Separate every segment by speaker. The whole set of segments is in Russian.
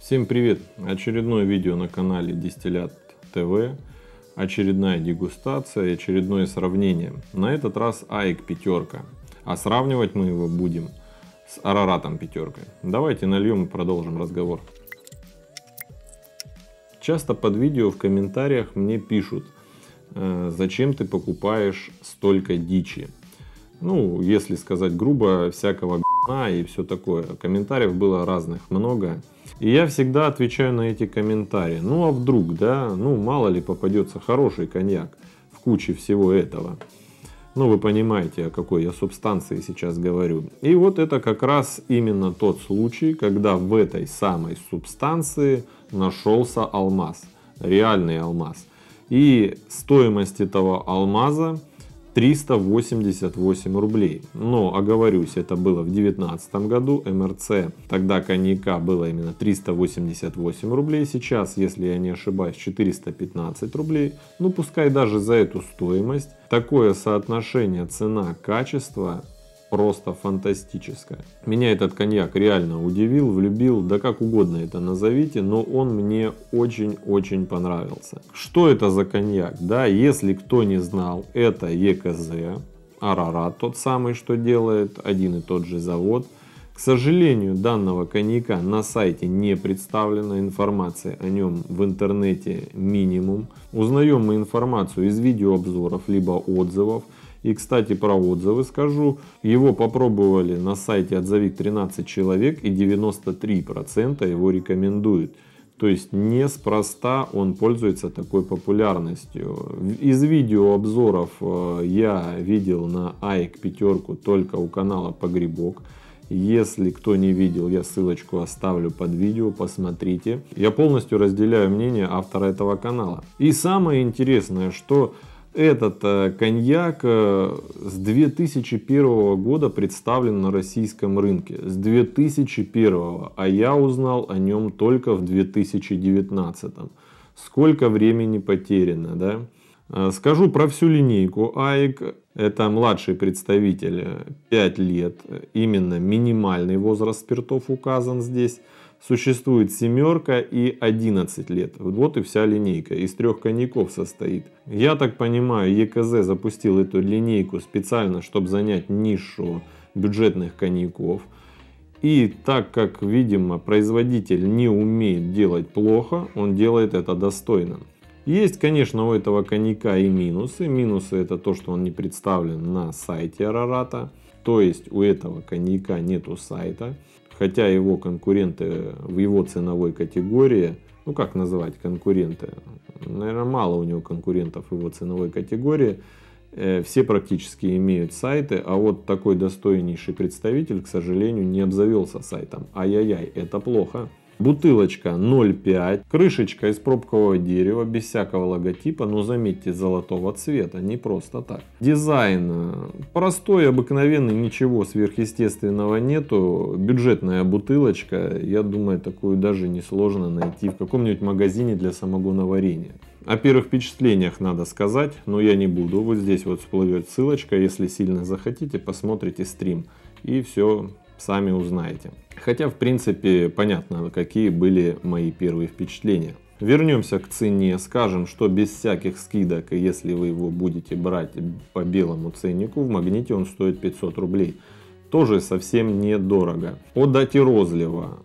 Speaker 1: Всем привет! Очередное видео на канале Дистиллят ТВ, очередная дегустация и очередное сравнение. На этот раз AIK пятерка, а сравнивать мы его будем с Араратом пятеркой. Давайте нальем и продолжим разговор. Часто под видео в комментариях мне пишут, зачем ты покупаешь столько дичи. Ну, если сказать грубо, всякого г***на и все такое. Комментариев было разных много. И я всегда отвечаю на эти комментарии. Ну а вдруг, да, ну мало ли попадется хороший коньяк в куче всего этого. Ну вы понимаете, о какой я субстанции сейчас говорю. И вот это как раз именно тот случай, когда в этой самой субстанции нашелся алмаз. Реальный алмаз. И стоимость этого алмаза 388 рублей. Но, оговорюсь, это было в 2019 году, МРЦ, тогда коньяка было именно 388 рублей, сейчас, если я не ошибаюсь, 415 рублей. Ну, пускай даже за эту стоимость, такое соотношение цена-качество просто фантастическое. Меня этот коньяк реально удивил, влюбил, да как угодно это назовите, но он мне очень-очень понравился. Что это за коньяк? Да, если кто не знал, это ЕКЗ, Арарат, тот самый, что делает один и тот же завод. К сожалению, данного коньяка на сайте не представлена, информация о нем в интернете минимум. Узнаем мы информацию из видеообзоров, либо отзывов. И, кстати, про отзывы скажу. Его попробовали на сайте Отзовик 13 человек, и 93% его рекомендуют. То есть неспроста он пользуется такой популярностью. Из видеообзоров я видел на AIK пятерку только у канала Погребок. Если кто не видел, я ссылочку оставлю под видео, посмотрите. Я полностью разделяю мнение автора этого канала. И самое интересное, что этот коньяк с 2001 года представлен на российском рынке. С 2001, а я узнал о нем только в 2019. Сколько времени потеряно, да? Скажу про всю линейку AIK. Это младший представитель 5 лет. Именно минимальный возраст спиртов указан здесь. Существует семерка и 11 лет. Вот и вся линейка. Из 3 коньяков состоит. Я так понимаю, ЕКЗ запустил эту линейку специально, чтобы занять нишу бюджетных коньяков. И так как, видимо, производитель не умеет делать плохо, он делает это достойно. Есть, конечно, у этого коньяка и минусы. Минусы — это то, что он не представлен на сайте Арарата. То есть у этого коньяка нету сайта. Хотя его конкуренты в его ценовой категории, ну как называть конкуренты, наверное, мало у него конкурентов в его ценовой категории, все практически имеют сайты, а вот такой достойнейший представитель, к сожалению, не обзавелся сайтом. Ай-яй-яй, это плохо. Бутылочка 0,5, крышечка из пробкового дерева, без всякого логотипа, но заметьте, золотого цвета, не просто так. Дизайн простой, обыкновенный, ничего сверхъестественного нету. Бюджетная бутылочка, я думаю, такую даже несложно найти в каком-нибудь магазине для самогоноварения. О первых впечатлениях надо сказать, но я не буду. Вот здесь вот всплывет ссылочка, если сильно захотите, посмотрите стрим и все сами узнаете. Хотя, в принципе, понятно, какие были мои первые впечатления. Вернемся к цене. Скажем, что без всяких скидок, и если вы его будете брать по белому ценнику, в Магните он стоит 500 рублей. Тоже совсем недорого. По дате розлива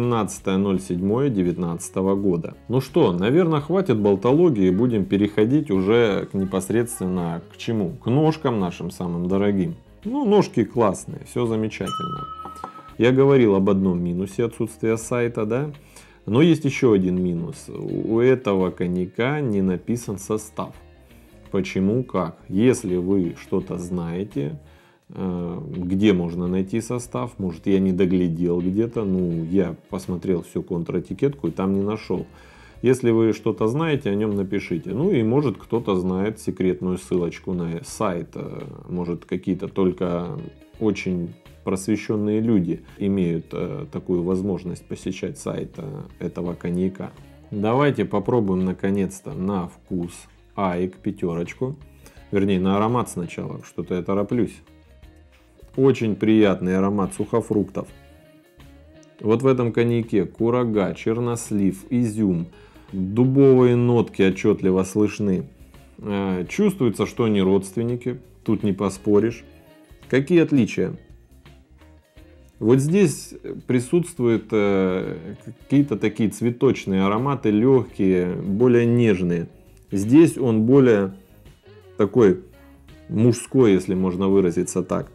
Speaker 1: 18.07.19 года. Ну что, наверное, хватит болтологии, будем переходить уже непосредственно к чему? К ножкам нашим самым дорогим. Ну, ножки классные, все замечательно. Я говорил об одном минусе — отсутствия сайта, да? Но есть еще один минус. У этого коньяка не написан состав. Почему, как? Если вы что-то знаете, где можно найти состав, может, я не доглядел где-то, ну, я посмотрел всю контратикетку и там не нашел. Если вы что-то знаете, о нем напишите. Ну и может кто-то знает секретную ссылочку на сайт. Может, какие-то только очень просвещенные люди имеют такую возможность посещать сайт этого коньяка. Давайте попробуем наконец-то на вкус AIK пятерочку. Вернее, на аромат сначала. Что-то я тороплюсь. Очень приятный аромат сухофруктов. Вот в этом коньяке курага, чернослив, изюм, дубовые нотки отчетливо слышны. Чувствуется, что они родственники, тут не поспоришь. Какие отличия? Вот здесь присутствуют какие-то такие цветочные ароматы, легкие, более нежные. Здесь он более такой мужской, если можно выразиться так.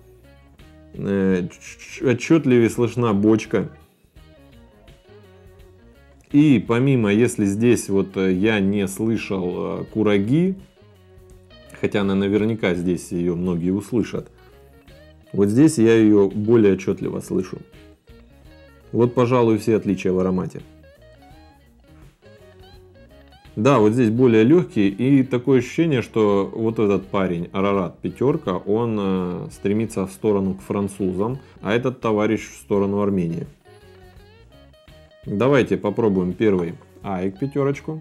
Speaker 1: Отчетливее слышна бочка. И помимо, если здесь вот я не слышал кураги, хотя она наверняка здесь ее многие услышат, вот здесь я ее более отчетливо слышу. Вот, пожалуй, все отличия в аромате. Да, вот здесь более легкий, и такое ощущение, что вот этот парень, Ararat пятерка, он стремится в сторону к французам, а этот товарищ в сторону Армении. Давайте попробуем первый Аик пятерочку.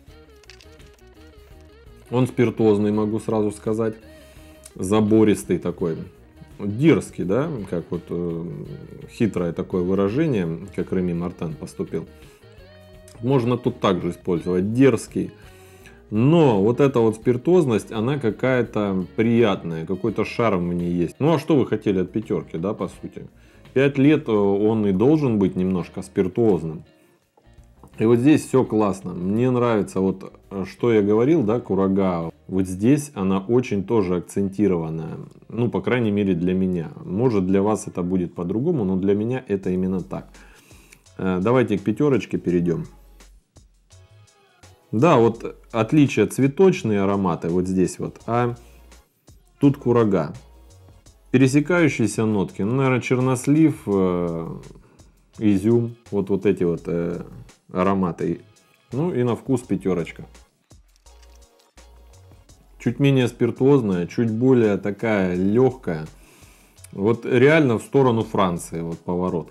Speaker 1: Он спиртозный, могу сразу сказать. Забористый такой. Дерзкий, да? Как вот хитрое такое выражение, как Реми Мартен поступил. Можно тут также использовать. Дерзкий. Но вот эта вот спиртозность, она какая-то приятная. Какой-то шарм в ней есть. Ну а что вы хотели от пятерки, да, по сути? 5 лет он и должен быть немножко спиртуозным. И вот здесь все классно. Мне нравится, вот что я говорил, да, курага. Вот здесь она очень тоже акцентированная. Ну, по крайней мере, для меня. Может, для вас это будет по-другому, но для меня это именно так. Давайте к пятерочке перейдем. Да, вот отличие цветочные ароматы вот здесь вот, а тут курага. Пересекающиеся нотки, ну, наверное, чернослив, изюм, вот эти вот ароматы. Ну и на вкус пятерочка. Чуть менее спиртуозная, чуть более такая легкая. Вот реально в сторону Франции вот поворот.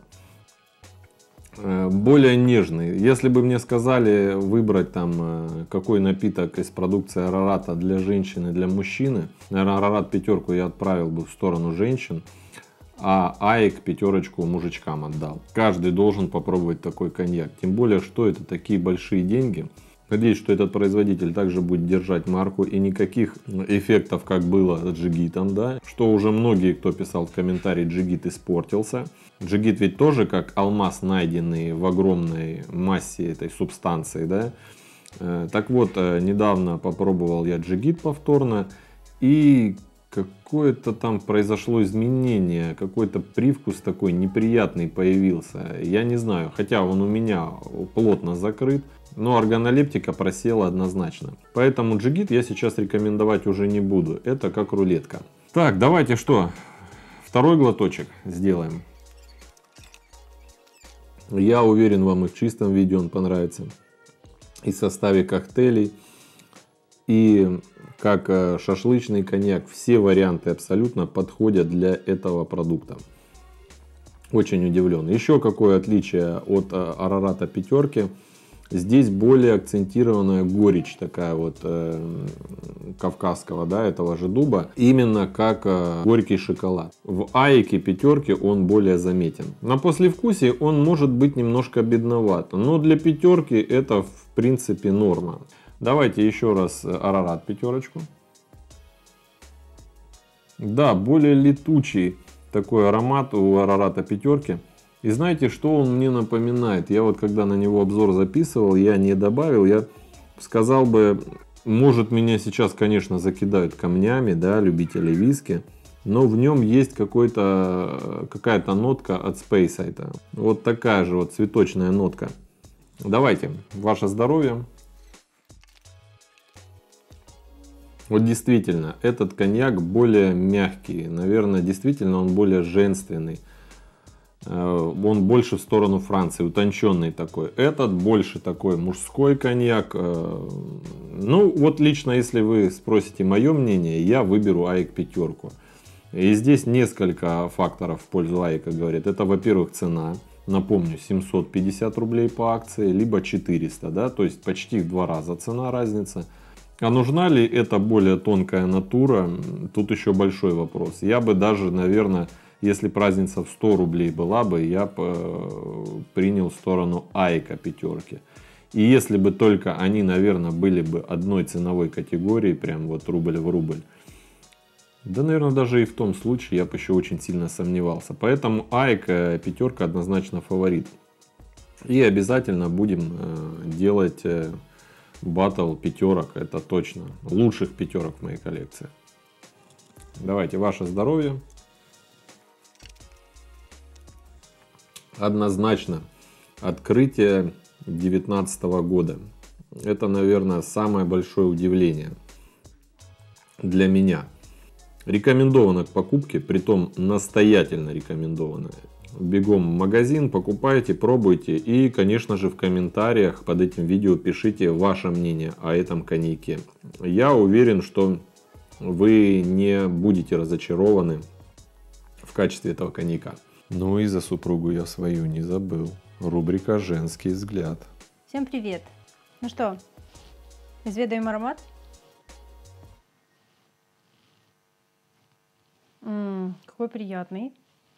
Speaker 1: Более нежный. Если бы мне сказали выбрать там какой напиток из продукции Арарата для женщины, для мужчины, наверное, Арарат пятерку я отправил бы в сторону женщин, а Аик пятерочку мужичкам отдал. Каждый должен попробовать такой коньяк. Тем более, что это такие большие деньги. Надеюсь, что этот производитель также будет держать марку и никаких эффектов, как было с Джигитом, да, что уже многие, кто писал в комментарии, Джигит испортился. Джигит ведь тоже как алмаз, найденный в огромной массе этой субстанции, да. Так вот, недавно попробовал я Джигит повторно, и какое-то там произошло изменение, какой-то привкус такой неприятный появился. Я не знаю, хотя он у меня плотно закрыт. Но органолептика просела однозначно. Поэтому Джигит я сейчас рекомендовать уже не буду. Это как рулетка. Так, давайте что? Второй глоточек сделаем. Я уверен, вам и в чистом виде он понравится. И в составе коктейлей. И как шашлычный коньяк. Все варианты абсолютно подходят для этого продукта. Очень удивлен. Еще какое отличие от Арарата пятерки. Здесь более акцентированная горечь такая вот кавказского, да, этого же дуба. Именно как горький шоколад. В Аике пятерки он более заметен. На послевкусии он может быть немножко бедноват. Но для пятерки это в принципе норма. Давайте еще раз Арарат пятерочку. Да, более летучий такой аромат у Арарата пятерки. И знаете, что он мне напоминает? Я вот когда на него обзор записывал, я не добавил, я сказал бы, может меня сейчас, конечно, закидают камнями, да, любители виски, но в нем есть какая-то нотка от Speyside. Вот такая же вот цветочная нотка. Давайте, ваше здоровье. Вот действительно, этот коньяк более мягкий, наверное, действительно он более женственный. Он больше в сторону Франции, утонченный такой. Этот больше такой мужской коньяк. Ну, вот лично, если вы спросите мое мнение, я выберу Аик пятерку. И здесь несколько факторов в пользу Аика говорят. Это, во-первых, цена. Напомню, 750 рублей по акции, либо 400, да, то есть почти в 2 раза цена разница. А нужна ли эта более тонкая натура? Тут еще большой вопрос. Я бы даже, наверное, Если б разница в 100 рублей была бы, я принял сторону Айка пятерки. И если бы только они, наверное, были бы одной ценовой категории, прям вот рубль в рубль, да, наверное, даже и в том случае я бы еще очень сильно сомневался. Поэтому Айка пятерка однозначно фаворит. И обязательно будем делать батл пятерок, это точно. Лучших пятерок в моей коллекции. Давайте, ваше здоровье. Однозначно открытие 2019 года. Это, наверное, самое большое удивление для меня. Рекомендовано к покупке, притом настоятельно рекомендовано. Бегом в магазин, покупайте, пробуйте. И, конечно же, в комментариях под этим видео пишите ваше мнение о этом коньяке. Я уверен, что вы не будете разочарованы в качестве этого коньяка. Ну и за супругу я свою не забыл. Рубрика «Женский взгляд».
Speaker 2: Всем привет! Ну что, изведаем аромат? Какой приятный.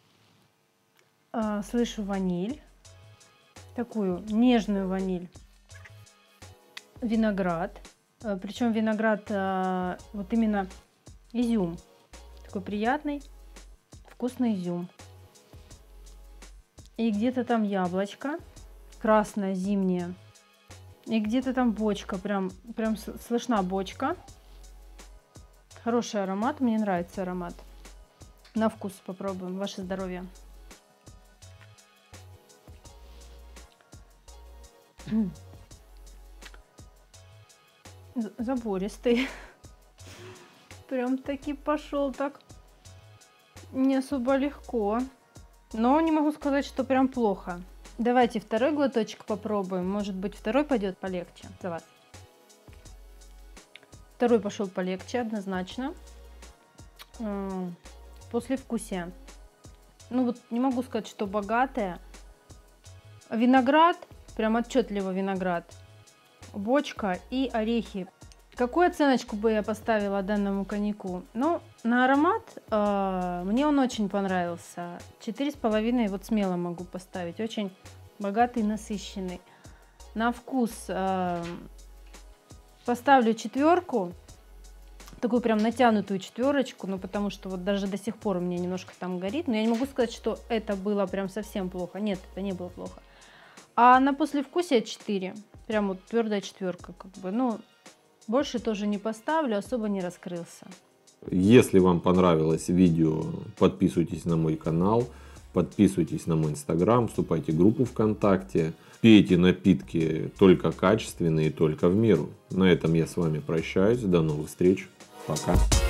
Speaker 2: Слышу ваниль. Такую нежную ваниль. Виноград. Причем виноград вот именно изюм. Такой приятный, вкусный изюм. И где-то там яблочко. Красное, зимнее. И где-то там бочка. Прям слышна бочка. Хороший аромат. Мне нравится аромат. На вкус попробуем. Ваше здоровье. Забористый. Прям таки пошел так. Не особо легко. Но не могу сказать, что прям плохо. Давайте второй глоточек попробуем. Может быть, второй пойдет полегче за вас. Второй пошел полегче, однозначно. Послевкусие. Ну вот не могу сказать, что богатое. Виноград, прям отчетливо виноград. Бочка и орехи. Какую оценочку бы я поставила данному коньяку? Ну, на аромат мне он очень понравился. 4,5 вот смело могу поставить. Очень богатый, насыщенный. На вкус поставлю 4. Такую прям натянутую 4, ну потому что вот даже до сих пор у меня немножко там горит. Но я не могу сказать, что это было прям совсем плохо. Нет, это не было плохо. А на послевкусие 4. Прям вот твердая 4, как бы. Ну, больше тоже не поставлю, особо не раскрылся.
Speaker 1: Если вам понравилось видео, подписывайтесь на мой канал, подписывайтесь на мой инстаграм, вступайте в группу ВКонтакте. Пейте напитки только качественные, только в меру. На этом я с вами прощаюсь. До новых встреч. Пока.